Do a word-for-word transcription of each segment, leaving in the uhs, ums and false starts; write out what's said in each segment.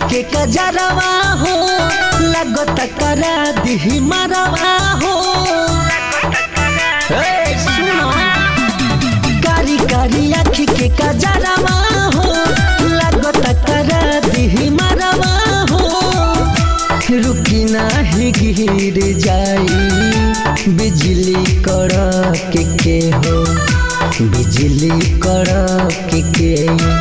के कजरवा हो लगत करा दी मरवा हो। सुनो कारी कारी आँखी के कजरवा हो लगत करा दी मरवा हो। रुकी नाही गिर जाई बिजली कड़क के हो बिजली कड़क के।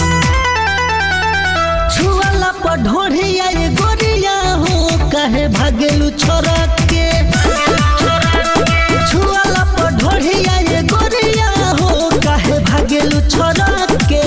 छुआला पर ढोढ़िया ये गोरिया हो कहे भागेलू छोरक के। छुआला पर ढोढ़िया ये गोरिया हो कहे भागेलू छोरक के।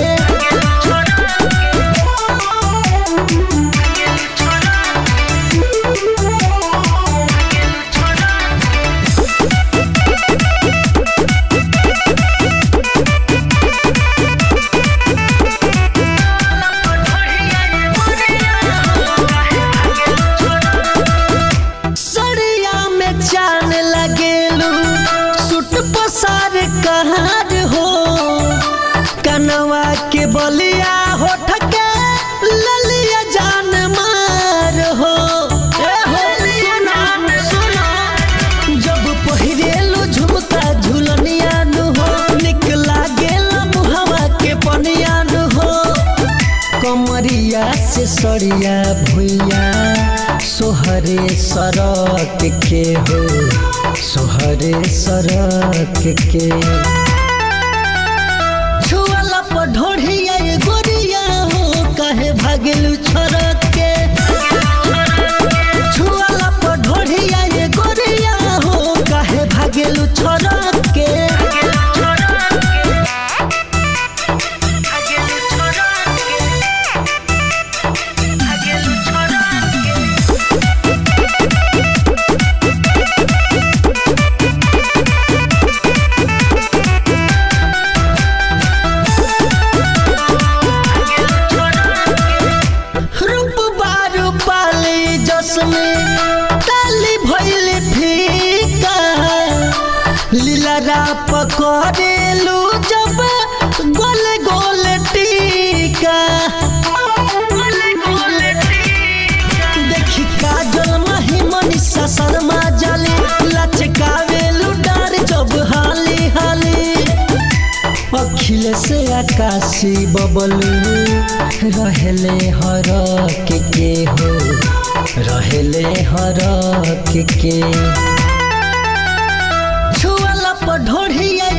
जान लगेलू सुट पसार कहार हो कनवा के बलिया हो ठके ललिया जान मार हो। ए हो सुना सुना जब पहिरेलू झुमका झुलनिया नु हो निकला गेला मुहवा के पनिया नु हो। कमरिया से सड़िया भुइया सोहरे सरक के हो सोहरे सरक के। छुआला पर ढोढ़िया ये गोरिया हो कहे भागेलू छोरक के। छुआला पर ढोढ़िया ये गोरिया हो कहे भागेलू छोरक के। ताली भइले फीका लीला पकड़ेलू जब गोल गोल टीका। देखी काजल माही मनीषा शर्मा जाली लचकावेलू डार जब हाली हाली। अखिल से आकाशी बबलू रहेले हरक के हो रहेले हरक के। छुआला पर ढोढ़िया